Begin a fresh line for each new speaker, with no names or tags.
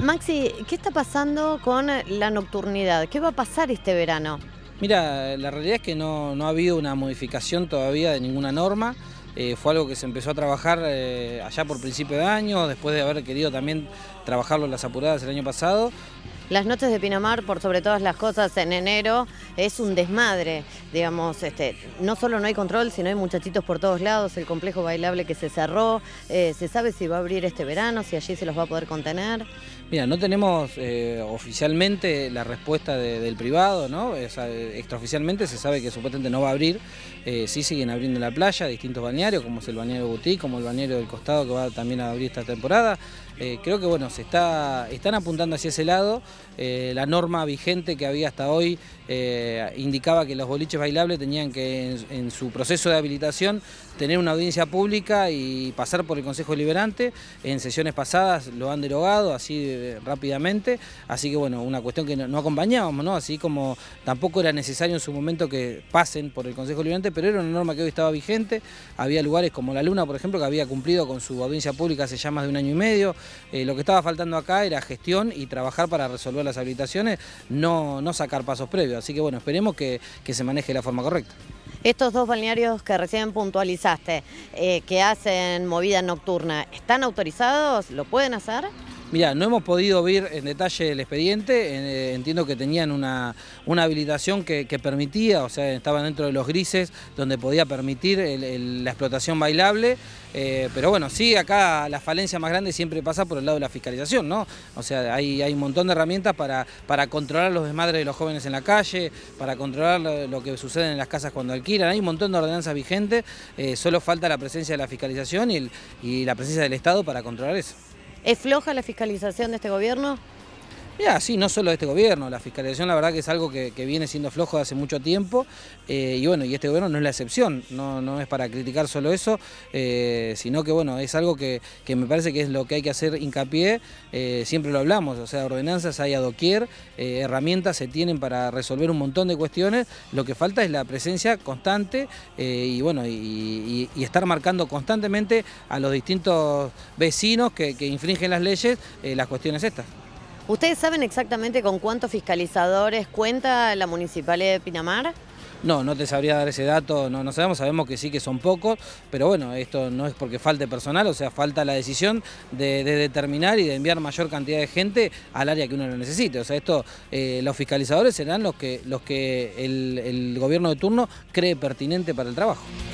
Maxi, ¿qué está pasando con la nocturnidad? ¿Qué va a pasar este verano?
Mira, la realidad es que no ha habido una modificación todavía de ninguna norma. Fue algo que se empezó a trabajar allá por principio de año, después de haber querido también trabajarlo en las apuradas el año pasado.
Las noches de Pinamar, por sobre todas las cosas, en enero es un desmadre, digamos, no solo no hay control, sino hay muchachitos por todos lados, el complejo bailable que se cerró, ¿se sabe si va a abrir este verano, si allí se los va a poder contener?
Mira, no tenemos oficialmente la respuesta del privado, ¿no? O sea, extraoficialmente se sabe que supuestamente no va a abrir, sí siguen abriendo en la playa, distintos balnearios, como es el balneario Butí, como el balneario del Costado, que va también a abrir esta temporada. Creo que bueno, están apuntando hacia ese lado. La norma vigente que había hasta hoy indicaba que los boliches bailables tenían que en su proceso de habilitación tener una audiencia pública y pasar por el Consejo Deliberante. En sesiones pasadas lo han derogado así rápidamente, así que bueno, una cuestión que no acompañábamos, ¿no? Así como tampoco era necesario en su momento que pasen por el Consejo Deliberante, pero era una norma que hoy estaba vigente. Había lugares como La Luna, por ejemplo, que había cumplido con su audiencia pública hace ya más de 1 año y medio. Lo que estaba faltando acá era gestión y trabajar para resolver las habilitaciones, no sacar pasos previos. Así que bueno, esperemos que se maneje de la forma correcta.
Estos dos balnearios que recién puntualizaste, que hacen movida nocturna, ¿están autorizados? ¿Lo pueden hacer?
Mirá, no hemos podido ver en detalle el expediente, entiendo que tenían una habilitación que permitía, o sea, estaban dentro de los grises donde podía permitir la explotación bailable, pero bueno, sí, acá la falencia más grande siempre pasa por el lado de la fiscalización, ¿no? O sea, hay un montón de herramientas para controlar los desmadres de los jóvenes en la calle, para controlar lo que sucede en las casas cuando alquilan, hay un montón de ordenanzas vigentes, solo falta la presencia de la fiscalización y la presencia del Estado para controlar eso.
¿Es floja la fiscalización de este gobierno?
Mira, sí, no solo de este gobierno, la fiscalización la verdad que es algo que viene siendo flojo de hace mucho tiempo y bueno, y este gobierno no es la excepción, no es para criticar solo eso, sino que bueno, es algo que me parece que es lo que hay que hacer hincapié, siempre lo hablamos, o sea, ordenanzas hay a doquier, herramientas se tienen para resolver un montón de cuestiones, lo que falta es la presencia constante y bueno, y estar marcando constantemente a los distintos vecinos que infringen las leyes las cuestiones estas.
¿Ustedes saben exactamente con cuántos fiscalizadores cuenta la Municipalidad de Pinamar?
No te sabría dar ese dato, no sabemos que sí que son pocos, pero bueno, esto no es porque falte personal, o sea, falta la decisión de determinar y de enviar mayor cantidad de gente al área que uno lo necesite. O sea, esto, los fiscalizadores serán los que el gobierno de turno cree pertinente para el trabajo.